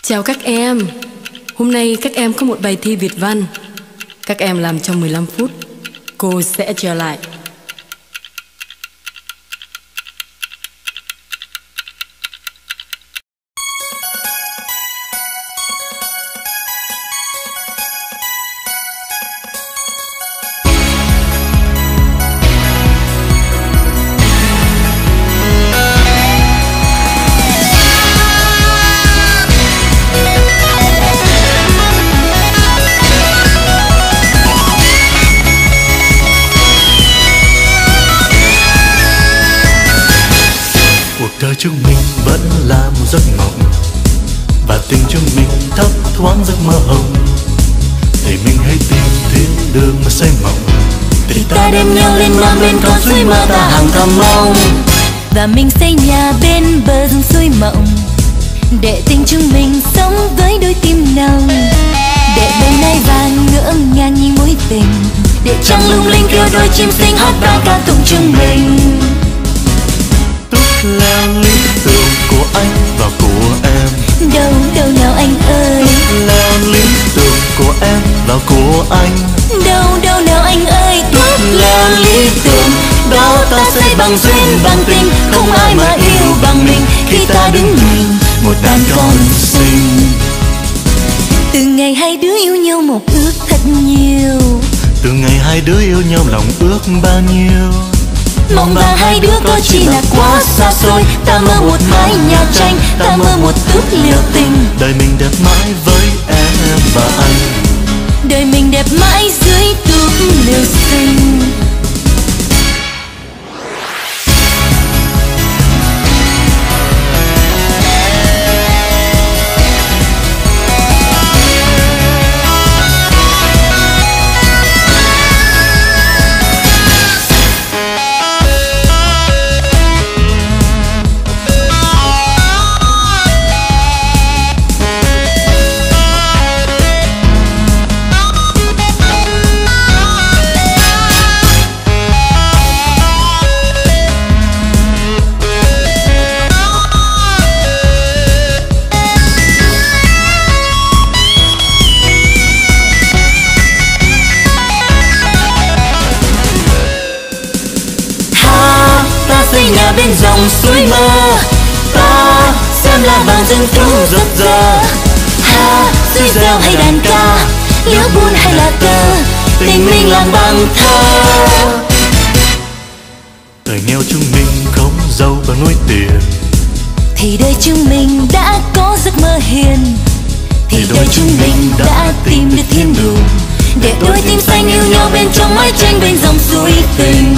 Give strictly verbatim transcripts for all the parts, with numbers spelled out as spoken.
Chào các em. Hôm nay các em có một bài thi Việt văn. Các em làm trong mười lăm phút. Cô sẽ trở lại. Đời chúng mình vẫn là một giấc mộng, và tình chúng mình thấp thoáng giấc mơ hồng. Thì mình hãy tìm thiên đường mà xây mộng, thì ta đem nhau lên non bên con suối mơ ta hàng thầm mong. Và mình xây nhà bên bờ rừng suối mộng, để tình chúng mình sống với đôi tim nồng. Để đêm nay vàng ngỡ ngàng như mối tình, để trăng lung linh kêu đôi chim xinh hát vang ca tụng chúng mình. Là lý tưởng của anh và của em. Đâu đâu nào anh ơi. Là lý tưởng của em và của anh. Đâu đâu nào anh ơi. Tốt là lý tưởng đó ta xây bằng duyên bằng tình, không ai mà yêu bằng mình khi ta đứng nhìn một đàn con xinh. Từ ngày hai đứa yêu nhau một ước thật nhiều, từ ngày hai đứa yêu nhau lòng ước bao nhiêu. Mong và hai đứa có chỉ là quá xa xôi. Ta mơ một mái nhà tranh, ta mơ một túp liều tình. Đời mình đẹp mãi với em và anh. Đời mình đẹp mãi dưới túp liều xinh. Nhà bên dòng suối mơ, ta xem là vàng rừng thú rực rỡ. Ha, suối reo hay đàn ca, liễu buôn hay là tơ, tình mình làm bằng thơ. Thời nghèo chúng mình không giàu bằng nuôi tiền, thì đời chúng mình đã có giấc mơ hiền. Thì đời chúng mình đã tìm được thiên đường, để đôi tim xanh yêu nhau bên trong mái tranh bên dòng suối tình.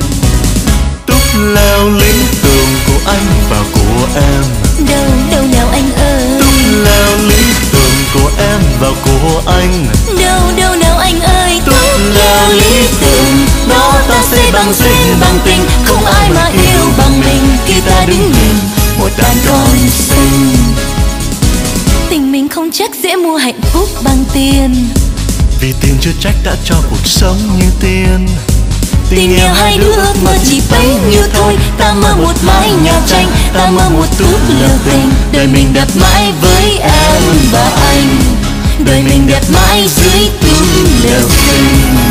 Leo lý tưởng của anh và của em. Đâu đâu nào anh ơi. Túp leo lý tưởng của em và của anh. Đâu đâu nào anh ơi. Túp leo lý tưởng đó ta xây bằng duyên bằng tình, không ai mà yêu bằng mình khi ta đứng nhìn một đàn con xinh. Tình mình không chắc dễ mua hạnh phúc bằng tiền, vì tiền chưa chắc đã cho cuộc sống như tiền. Tình yêu hai đứa ước mơ chỉ bấy nhiêu thôi. Ta mơ một mái nhà tranh, ta mơ một túp lều tình. Đời mình đẹp mãi với em và anh. Đời mình đẹp mãi dưới túp lều tình.